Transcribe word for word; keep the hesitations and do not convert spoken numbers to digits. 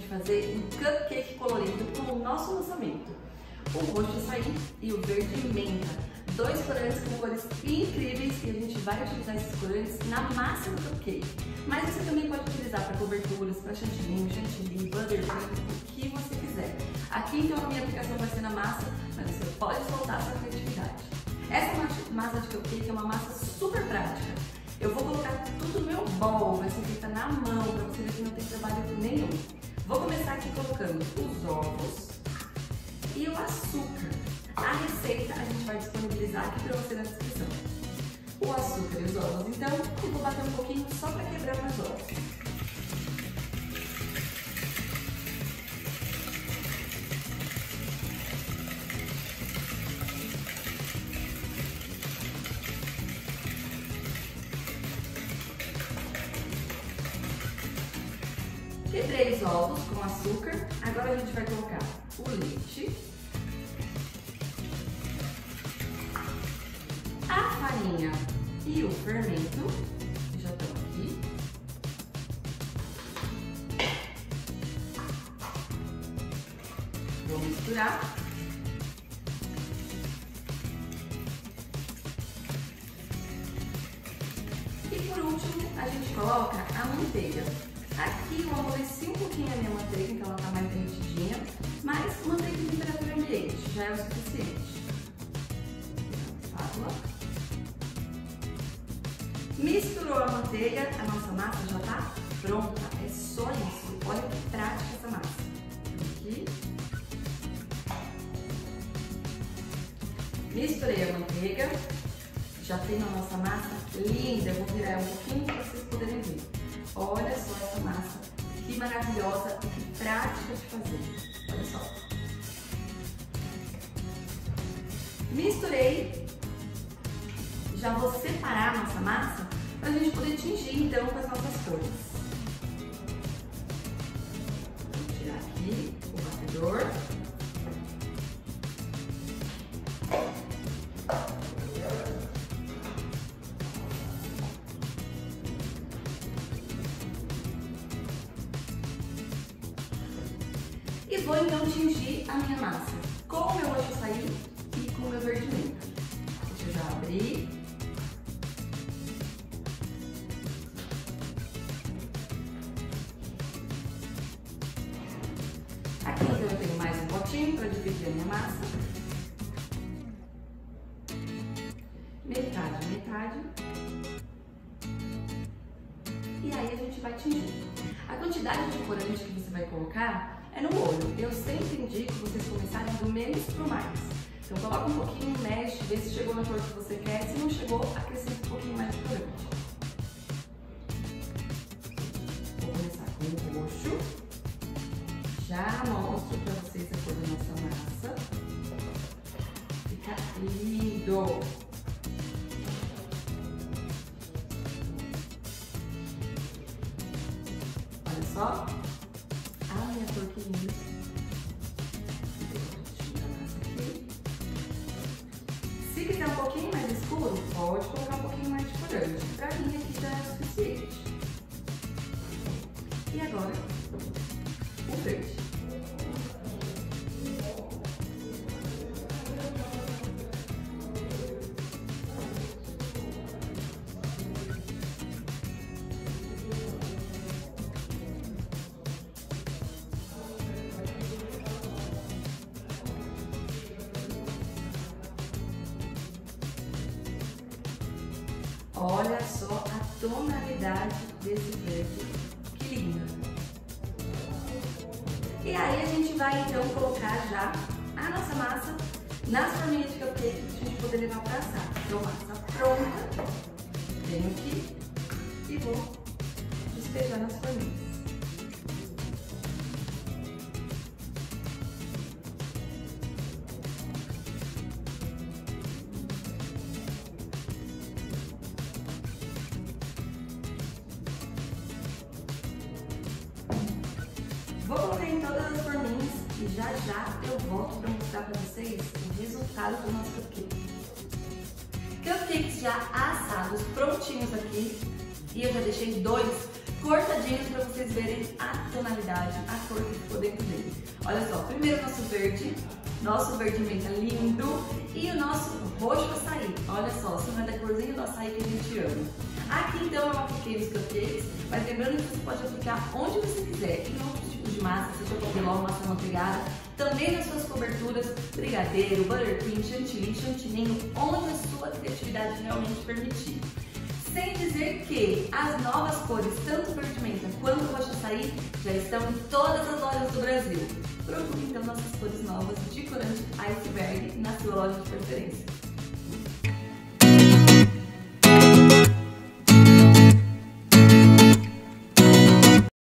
gente fazer um cupcake colorido com o nosso lançamento. O roxo açaí e o verde menta. Dois corantes com cores incríveis e a gente vai utilizar esses corantes na massa do cupcake. Mas você também pode utilizar para coberturas, para chantilly, chantilly, buttercream, o que você quiser. Aqui então a minha aplicação vai ser na massa, mas você pode soltar a sua criatividade. Essa massa de cupcake é uma massa super prática. Eu vou colocar tudo no meu bowl, vai ser feita na mão, para você ver que não tem trabalho nenhum. Vou começar aqui colocando os ovos e o açúcar. A receita a gente vai disponibilizar aqui para você na descrição. O açúcar e os ovos, então, eu vou bater um pouquinho só para quebrar meus ovos. Quebrei os ovos com açúcar, agora a gente vai colocar o leite, a farinha e o fermento, que já estão aqui. Vou misturar. E por último, a gente coloca a manteiga. Aqui eu amoleci um pouquinho a minha manteiga, então ela tá mais derretidinha, mas manteiga em temperatura ambiente já é o suficiente. Espátula. Misturou a manteiga, a nossa massa já tá pronta, é só isso. Olha que prática essa massa. Aqui. Misturei a manteiga, já tem a nossa massa linda, eu vou virar ela um pouquinho para vocês poderem ver. Olha só essa massa, que maravilhosa e que prática de fazer. Olha só. Misturei. Já vou separar a nossa massa para a gente poder tingir então com as nossas cores. Vou tirar aqui o batedor. E vou então tingir a minha massa com o meu roxo açaí e com o meu verde menta. Deixa eu já abrir. Aqui então eu tenho mais um potinho para dividir a minha massa. Metade, metade. E aí a gente vai tingir. A quantidade de corante que você vai colocar é no olho. Eu sempre indico vocês começarem do menos pro mais. Então coloca um pouquinho, mexe, vê se chegou na cor que você quer. Se não chegou, acrescenta um pouquinho mais de corante. Vou começar com o roxo. Já mostro pra vocês a cor da nossa massa. Fica lindo! Olha só. Ah, minha cor que linda. Se quiser um pouquinho mais escuro, pode colocar um pouquinho mais de corante. Pra mim aqui já é o suficiente. E agora, o verde. Olha só a tonalidade desse verde, que linda! E aí a gente vai então colocar já a nossa massa nas forminhas de cupcake para a gente poder levar para assar. Então, massa pronta, venho aqui e vou despejar nas forminhas. Vou colocar em todas as forminhas e já já eu volto para mostrar para vocês o resultado do nosso cupcake. Cupcakes já assados, prontinhos aqui, e eu já deixei dois cortadinhos para vocês verem a tonalidade, a cor que ficou dentro dele. Olha só, primeiro nosso verde, nosso verde menta lindo e o nosso roxo açaí. Olha só, cima da corzinha do açaí que a gente ama. Aqui então eu apliquei nos cupcakes, mas lembrando que você pode aplicar onde você quiser, em outros tipos de massa, seja papelão, massa manteigada, também nas suas coberturas, brigadeiro, buttercream, chantilly, chantininho, onde a sua criatividade realmente permitir. Sem dizer que as novas cores, tanto verde menta quanto roxo açaí, já estão em todas as lojas do Brasil. Procure então nossas cores novas de corante iceberg na sua loja de preferência.